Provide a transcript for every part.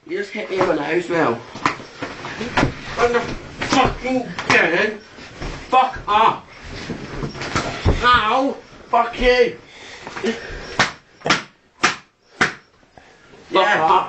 You just hit me in my nose, Will. I'm the fucking gun. Fuck off. Ow. Fuck you. Yeah. Off.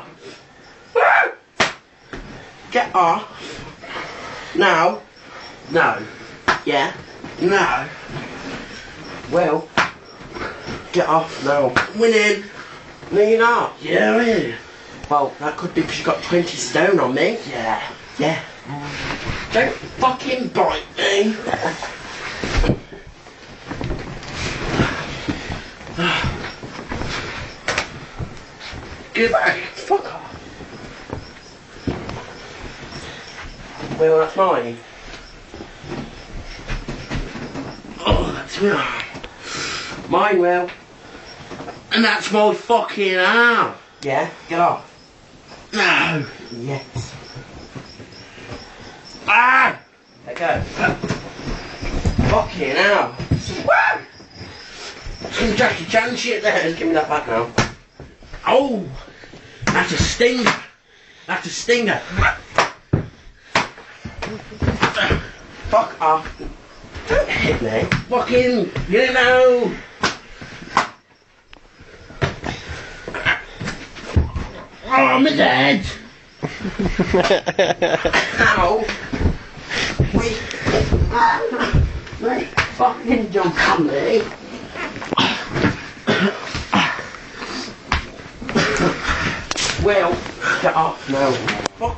Get off. No. No. Yeah. No. Well. Get off now. Winning. No, you're not. Yeah, really. Well, that could be because you got 20 stone on me. Yeah. Yeah. Don't fucking bite me. Get back. Fuck off. Well, that's mine. Oh, that's mine. Mine, Will. And that's my fucking arm. Yeah, get off. No. Yes. Ah! Let go. Fucking hell. Woo! Some Jackie Chan shit there. Give me that back now. Oh! That's a stinger. That's a stinger. Fuck off. Don't hit me. Fucking, you know. Oh, I'm dead. Ow. Wait. Wait. Fucking jump on me. Well, get off now.